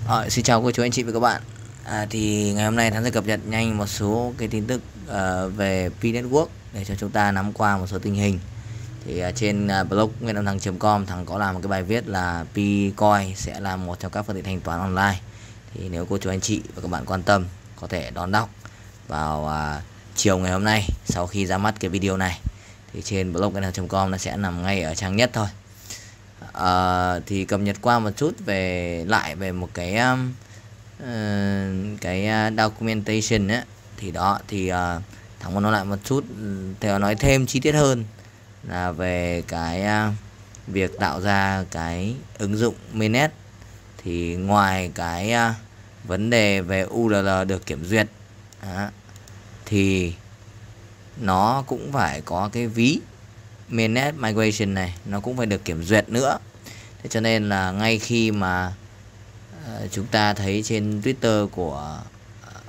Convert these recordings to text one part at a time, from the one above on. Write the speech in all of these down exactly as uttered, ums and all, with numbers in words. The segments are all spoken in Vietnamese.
Ờ, Xin chào cô chú anh chị và các bạn. À, thì ngày hôm nay Thắng sẽ cập nhật nhanh một số cái tin tức uh, về Pi Network để cho chúng ta nắm qua một số tình hình. Thì uh, trên uh, blog nguyễn âm thắng chấm com Thắng có làm một cái bài viết là Pi Coin sẽ là một trong các phương tiện thanh toán online. Thì nếu cô chú anh chị và các bạn quan tâm có thể đón đọc vào uh, chiều ngày hôm nay sau khi ra mắt cái video này. Thì trên blog nguyễn âm thắng chấm com nó sẽ nằm ngay ở trang nhất thôi. Uh, thì cập nhật qua một chút về lại về một cái um, uh, cái documentation ấy, thì đó thì uh, Thắng muốn nói lại một chút, theo nói thêm chi tiết hơn là về cái uh, việc tạo ra cái ứng dụng mainnet. Thì ngoài cái uh, vấn đề về u rờ lờ được kiểm duyệt đó, thì nó cũng phải có cái ví mainnet migration này, nó cũng phải được kiểm duyệt nữa. Thế cho nên là ngay khi mà uh, chúng ta thấy trên Twitter của uh,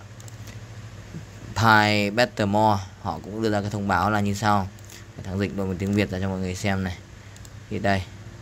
Pi Bettermore, họ cũng đưa ra cái thông báo là như sau. Thắng dịch đổi một tiếng Việt ra cho mọi người xem này. Thì đây,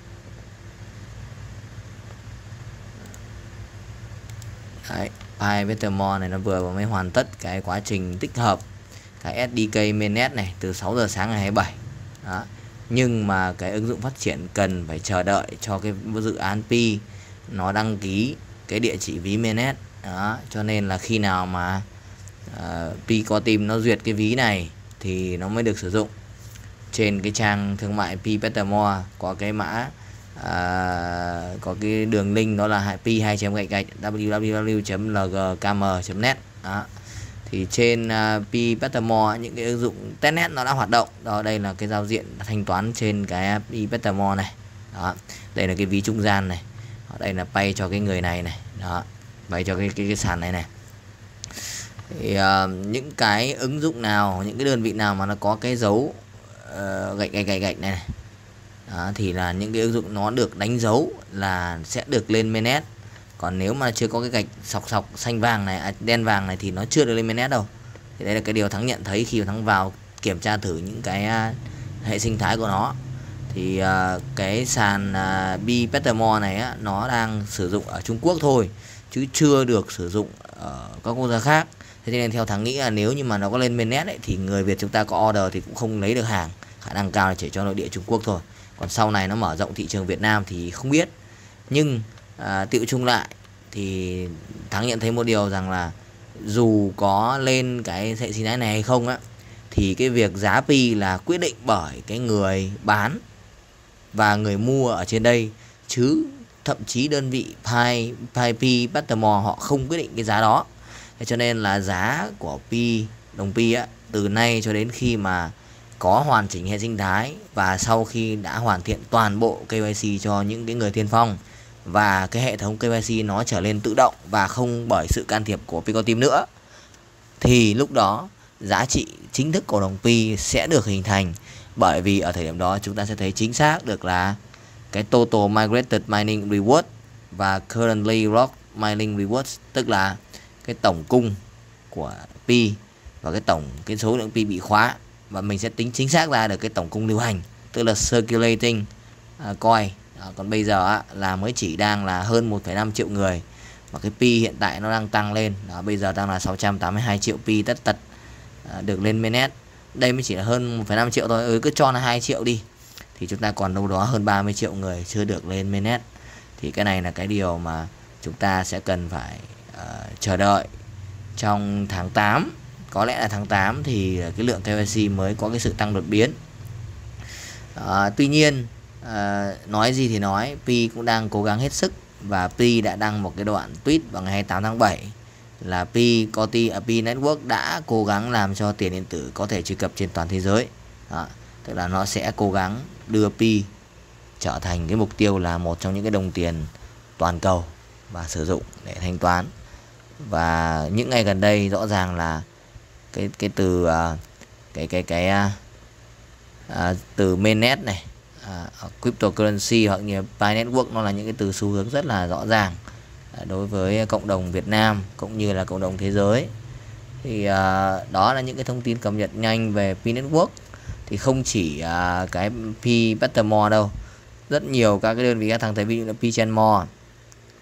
đấy, Pi Bettermore này nó vừa mới hoàn tất cái quá trình tích hợp cái ét đê ca mainnet này từ sáu giờ sáng ngày hai mươi bảy. Đó. Nhưng mà cái ứng dụng phát triển cần phải chờ đợi cho cái dự án Pi nó đăng ký cái địa chỉ ví mainnet. Đó, cho nên là khi nào mà uh, Pi có team nó duyệt cái ví này thì nó mới được sử dụng. Trên cái trang thương mại Pi Bettermore có cái mã uh, có cái đường link đó là pi hai gạch gạch w w w chấm l g k m chấm net. Đó. Thì trên uh, Pi Bettermore những cái ứng dụng testnet nó đã hoạt động. Đó, đây là cái giao diện thanh toán trên cái Pi Bettermore này. Đó, đây là cái ví trung gian này. Đó, đây là pay cho cái người này này. Đó, pay cho cái cái, cái sàn này này. Thì uh, những cái ứng dụng nào, những cái đơn vị nào mà nó có cái dấu uh, gạch gạch gạch gạch này, này. Đó, thì là những cái ứng dụng nó được đánh dấu là sẽ được lên mainnet. Còn nếu mà chưa có cái gạch sọc sọc xanh vàng này, à, đen vàng này thì nó chưa được lên mainnet đâu. Thì đây là cái điều Thắng nhận thấy khi Thắng vào kiểm tra thử những cái uh, hệ sinh thái của nó. Thì uh, cái sàn uh, Pi Bettermore này á, nó đang sử dụng ở Trung Quốc thôi, chứ chưa được sử dụng ở các quốc gia khác. Thế nên theo Thắng nghĩ là nếu như mà nó có lên mainnet ấy, thì người Việt chúng ta có order thì cũng không lấy được hàng. Khả năng cao là chỉ cho nội địa Trung Quốc thôi. Còn sau này nó mở rộng thị trường Việt Nam thì không biết. Nhưng À, tự chung lại thì Thắng nhận thấy một điều rằng là dù có lên cái hệ sinh thái này hay không á, thì cái việc giá Pi là quyết định bởi cái người bán và người mua ở trên đây, chứ thậm chí đơn vị Pi, Pi, Pi Bettermore họ không quyết định cái giá đó. Thế cho nên là giá của Pi, đồng Pi á, từ nay cho đến khi mà có hoàn chỉnh hệ sinh thái và sau khi đã hoàn thiện toàn bộ ca i xê cho những cái người tiên phong và cái hệ thống ca i xê nó trở lên tự động và không bởi sự can thiệp của Pico Team nữa, thì lúc đó giá trị chính thức của đồng Pi sẽ được hình thành. Bởi vì ở thời điểm đó chúng ta sẽ thấy chính xác được là cái total migrated mining reward và currently locked mining rewards, tức là cái tổng cung của Pi và cái tổng cái số lượng Pi bị khóa, và mình sẽ tính chính xác ra được cái tổng cung lưu hành, tức là circulating uh, coin. Đó, còn bây giờ á, là mới chỉ đang là hơn một phẩy năm triệu người, và cái Pi hiện tại nó đang tăng lên. Đó, bây giờ đang là sáu trăm tám mươi hai triệu Pi tất tật à, được lên mainnet. Đây mới chỉ là hơn một phẩy năm triệu thôi, ừ, cứ cho là hai triệu đi, thì chúng ta còn đâu đó hơn ba mươi triệu người chưa được lên mainnet. Thì cái này là cái điều mà chúng ta sẽ cần phải uh, chờ đợi trong tháng tám. Có lẽ là tháng tám thì cái lượng ca i xê mới có cái sự tăng đột biến. uh, Tuy nhiên À, nói gì thì nói, Pi cũng đang cố gắng hết sức, và Pi đã đăng một cái đoạn tweet vào ngày hai mươi tám tháng bảy là Pi Coti ở Pi Network đã cố gắng làm cho tiền điện tử có thể truy cập trên toàn thế giới. Đó, tức là nó sẽ cố gắng đưa Pi trở thành cái mục tiêu là một trong những cái đồng tiền toàn cầu và sử dụng để thanh toán. Và những ngày gần đây rõ ràng là cái cái từ uh, cái cái cái uh, uh, từ mainnet này, Uh, cryptocurrency hoặc như Pi Network, nó là những cái từ xu hướng rất là rõ ràng uh, đối với cộng đồng Việt Nam cũng như là cộng đồng thế giới. Thì uh, đó là những cái thông tin cập nhật nhanh về Pi Network. Thì không chỉ uh, cái Pi Bettermore đâu, rất nhiều các cái đơn vị khác thằng thấy, ví dụ là Pi Chainmore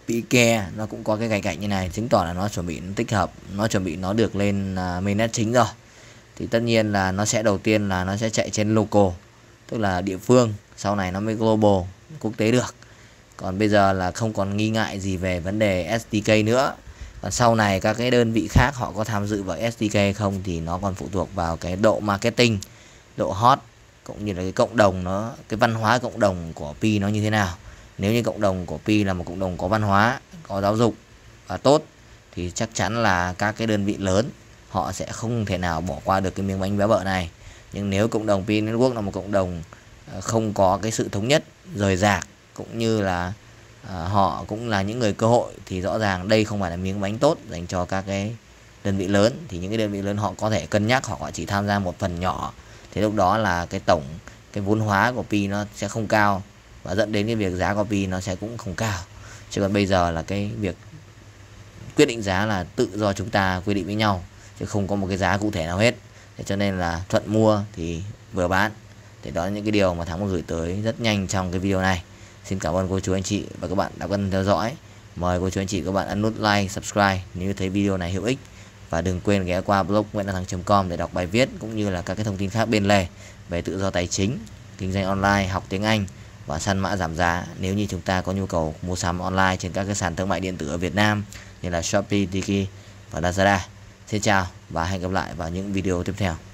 Pike nó cũng có cái cạnh cạnh như này, chứng tỏ là nó chuẩn bị nó tích hợp, nó chuẩn bị nó được lên uh, mainnet chính rồi. Thì tất nhiên là nó sẽ đầu tiên là nó sẽ chạy trên local, tức là địa phương, sau này nó mới global, quốc tế được. Còn bây giờ là không còn nghi ngại gì về vấn đề ét đê ca nữa. Còn sau này các cái đơn vị khác họ có tham dự vào ét đê ca hay không thì nó còn phụ thuộc vào cái độ marketing, độ hot, cũng như là cái cộng đồng nó, cái văn hóa cộng đồng của Pi nó như thế nào. Nếu như cộng đồng của Pi là một cộng đồng có văn hóa, có giáo dục và tốt thì chắc chắn là các cái đơn vị lớn họ sẽ không thể nào bỏ qua được cái miếng bánh béo bở này. Nhưng nếu cộng đồng Pi Network là một cộng đồng không có cái sự thống nhất, rời rạc, cũng như là à, họ cũng là những người cơ hội, thì rõ ràng đây không phải là miếng bánh tốt dành cho các cái đơn vị lớn. Thì những cái đơn vị lớn họ có thể cân nhắc, họ chỉ tham gia một phần nhỏ, thì lúc đó là cái tổng cái vốn hóa của Pi nó sẽ không cao, và dẫn đến cái việc giá của Pi nó sẽ cũng không cao. Chứ còn bây giờ là cái việc quyết định giá là tự do chúng ta quyết định với nhau, chứ không có một cái giá cụ thể nào hết. Thế cho nên là thuận mua thì vừa bán. Thì đó là những cái điều mà Thắng muốn gửi tới rất nhanh trong cái video này. Xin cảm ơn cô chú anh chị và các bạn đã quan tâm theo dõi. Mời cô chú anh chị các bạn ấn nút like, subscribe nếu thấy video này hữu ích. Và đừng quên ghé qua blog nguyễn đăng thắng chấm com để đọc bài viết cũng như là các cái thông tin khác bên lề về tự do tài chính, kinh doanh online, học tiếng Anh và săn mã giảm giá nếu như chúng ta có nhu cầu mua sắm online trên các cái sàn thương mại điện tử ở Việt Nam như là Shopee, Tiki và Lazada. Xin chào và hẹn gặp lại vào những video tiếp theo.